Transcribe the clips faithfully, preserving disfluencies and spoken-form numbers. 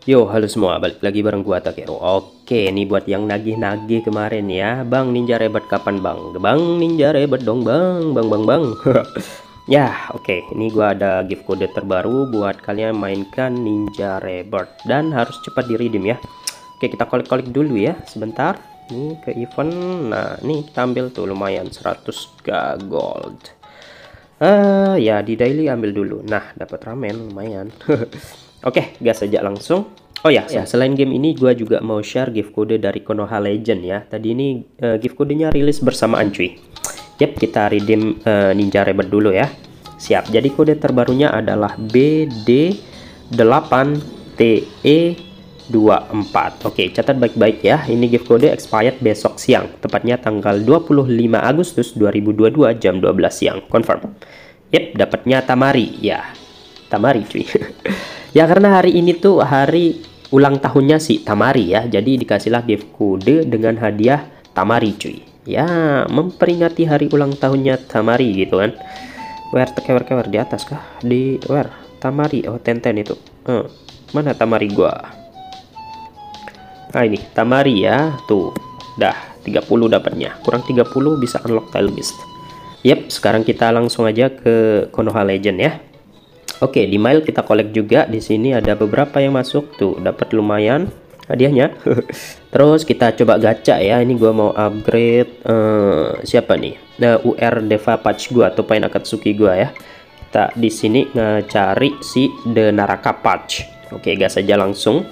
Yo, halo semua, balik lagi bareng gua Takeru. Oke, ini buat yang nagih-nagih kemarin ya. Bang Ninja Rebirth kapan, Bang? Bang Ninja Rebirth dong, Bang. Bang, Bang, Bang. Ya, oke. Ini gua ada gift kode terbaru buat kalian mainkan Ninja Rebirth dan harus cepat di-redeem ya. Oke, kita kolek-kolek dulu ya. Sebentar. Nih ke event. Nah, nih kita ambil tuh lumayan seratus gold. Ah, ya di daily ambil dulu. Nah, dapat ramen lumayan. Oke, gas aja langsung. Oh ya, ya, selain game ini gue juga mau share gift kode dari Konoha Legend ya. Tadi ini uh, gift kodenya rilis bersamaan cuy. Yap, kita redeem uh, Ninja Rebirth dulu ya. Siap. Jadi kode terbarunya adalah B D delapan T E dua empat. Oke, catat baik-baik ya. Ini gift kode expired besok siang, tepatnya tanggal dua puluh lima Agustus dua ribu dua puluh dua jam dua belas siang. Confirm. Yap, dapatnya Tamari ya. Tamari cuy. Ya karena hari ini tuh hari ulang tahunnya si Tamari ya. Jadi dikasihlah gift kode dengan hadiah Tamari cuy. Ya memperingati hari ulang tahunnya Tamari gitu kan. Where kewer-kewer di atas kah? Di where? Tamari. Oh Tenten itu. Hmm. Mana Tamari gua? Nah ini Tamari ya. Tuh. Dah tiga puluh dapatnya. Kurang tiga puluh bisa unlock tile beast. Yep, sekarang kita langsung aja ke Konoha Legend ya. Oke, di mail kita kolek juga. Di sini ada beberapa yang masuk tuh, dapat lumayan hadiahnya. Terus kita coba gacha ya. Ini gua mau upgrade uh, siapa nih? Nah, U R Deva Patch gua atau Pain Akatsuki gua ya. Kita di sini ngecari si The Naraka Patch. Oke, gas aja langsung.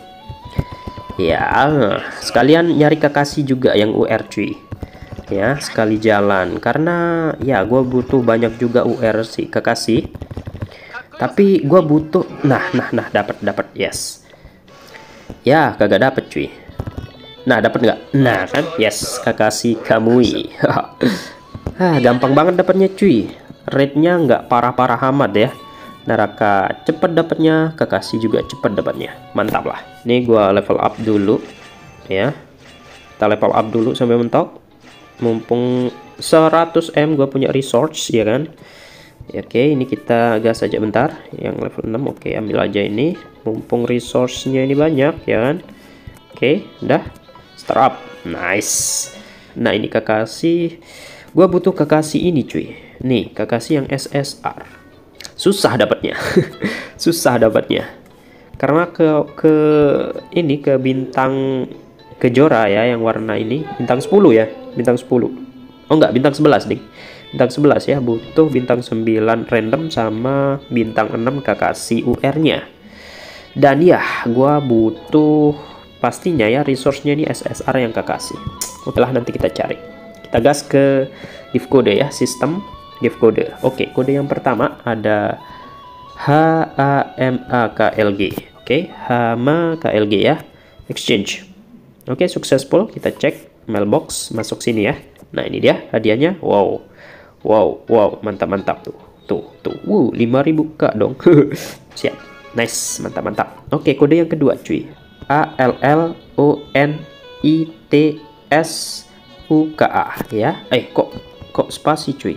Ya, sekalian nyari Kakashi juga yang U R cuy. Ya, sekali jalan karena ya gua butuh banyak juga U R si Kakashi. Tapi gue butuh, nah, nah, nah, dapat, dapat, yes. Ya, kagak dapat, cuy. Nah, dapat nggak? Nah, kan, yes, Kakashi Kamui. Ah, gampang banget dapatnya, cuy. Rate-nya nggak parah-parah amat ya. Naraka cepet dapatnya, Kakashi juga cepet dapatnya. Mantap lah. Nih gue level up dulu, ya. Kita level up dulu sampai mentok. Mumpung seratus M gue punya resource, ya kan? Oke, ini kita gas aja bentar. Yang level enam, oke, ambil aja ini. Mumpung resource-nya ini banyak, ya kan? Oke, udah. Start up. Nice. Nah, ini Kakashi. Gua butuh Kakashi ini, cuy. Nih, Kakashi yang S S R. Susah dapatnya. Susah dapatnya. Karena ke ke ini ke bintang Kejora ya, yang warna ini. Bintang sepuluh ya. Bintang sepuluh. Oh, enggak, bintang sebelas, nih. Bintang sebelas ya, butuh bintang sembilan random sama bintang enam Kakashi U R-nya. Dan ya, gua butuh pastinya ya resource-nya ini S S R yang Kakashi. Oke lah, nanti kita cari. Kita gas ke gift code ya, sistem gift code. Oke, kode yang pertama ada H A M A K L G. Oke, Hama K L G ya. Exchange. Oke, successful. Kita cek mailbox, masuk sini ya. Nah, ini dia hadiahnya. Wow. Wow, wow, mantap, mantap tuh, tuh, tuh, wuh, lima ribu kak dong. Siap, nice, mantap, mantap. Oke, kode yang kedua, cuy. A L L O N I T S U K A ya. Eh, kok, kok spasi, cuy.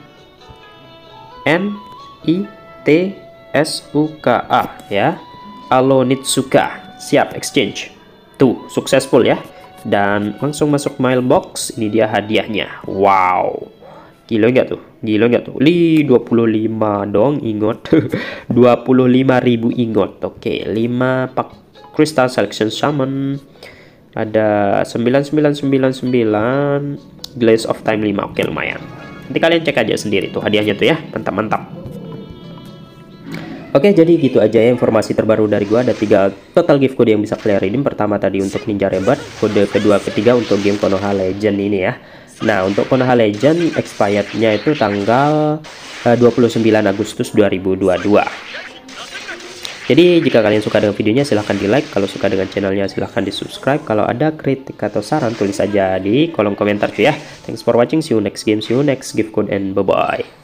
N I T S U K A ya. Alonitsuka, siap, exchange. Tuh, successful ya. Dan langsung masuk mailbox. Ini dia hadiahnya. Wow. Gila nggak tuh? Gila nggak tuh? Li dua puluh lima dong ingot. dua puluh lima ribu ingot. Oke, lima pak crystal selection summon. Ada sembilan sembilan sembilan sembilan glaze of time lima. Oke, lumayan. Nanti kalian cek aja sendiri tuh hadiahnya tuh ya. Mantap-mantap. Oke, jadi gitu aja ya informasi terbaru dari gua. Ada tiga total gift code yang bisa kalian redeem. Pertama tadi untuk Ninja Rebirth, kode kedua ketiga untuk game Konoha Legend ini ya. Nah, untuk Konoha Legend expirednya itu tanggal uh, dua puluh sembilan Agustus dua ribu dua puluh dua. Jadi jika kalian suka dengan videonya silahkan di like, kalau suka dengan channelnya silahkan di subscribe. Kalau ada kritik atau saran tulis aja di kolom komentar cuy ya. Thanks for watching, see you next game, see you next gift code, and bye bye.